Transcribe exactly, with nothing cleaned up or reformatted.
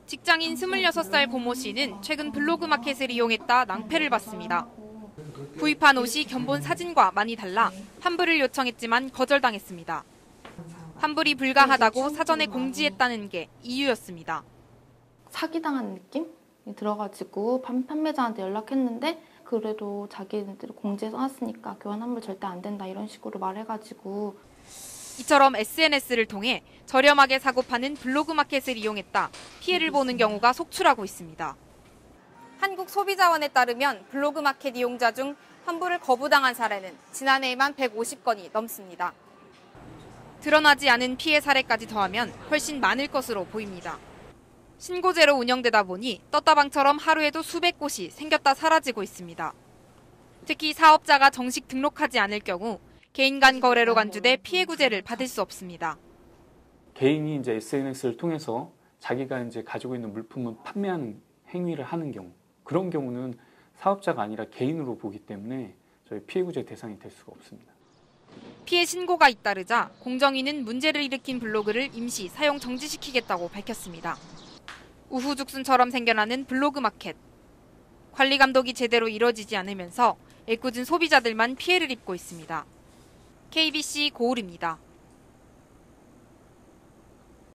직장인 스물여섯 살 고모 씨는 최근 블로그 마켓을 이용했다 낭패를 봤습니다. 구입한 옷이 견본 사진과 많이 달라 환불을 요청했지만 거절당했습니다. 환불이 불가하다고 사전에 공지했다는 게 이유였습니다. 사기당한 느낌이 들어가지고 판매자한테 연락했는데 그래도 자기네들이 공지에 써놨으니까 교환 환불 절대 안 된다 이런 식으로 말해가지고 이처럼 에스엔에스를 통해 저렴하게 사고 파는 블로그 마켓을 이용했다 피해를 보는 경우가 속출하고 있습니다. 한국소비자원에 따르면 블로그 마켓 이용자 중 환불을 거부당한 사례는 지난해에만 백오십 건이 넘습니다. 드러나지 않은 피해 사례까지 더하면 훨씬 많을 것으로 보입니다. 신고제로 운영되다 보니 떴다방처럼 하루에도 수백 곳이 생겼다 사라지고 있습니다. 특히 사업자가 정식 등록하지 않을 경우 개인 간 거래로 간주돼 피해 구제를 받을 수 없습니다. 개인이 이제 에스엔에스를 통해서 자기가 이제 가지고 있는 물품을 판매하는 행위를 하는 경우, 그런 경우는 사업자가 아니라 개인으로 보기 때문에 저희 피해 구제 대상이 될 수가 없습니다. 피해 신고가 잇따르자 공정위는 문제를 일으킨 블로그를 임시 사용 정지시키겠다고 밝혔습니다. 우후죽순처럼 생겨나는 블로그 마켓. 관리 감독이 제대로 이뤄지지 않으면서 애꿎은 소비자들만 피해를 입고 있습니다. 케이비씨 고울입니다.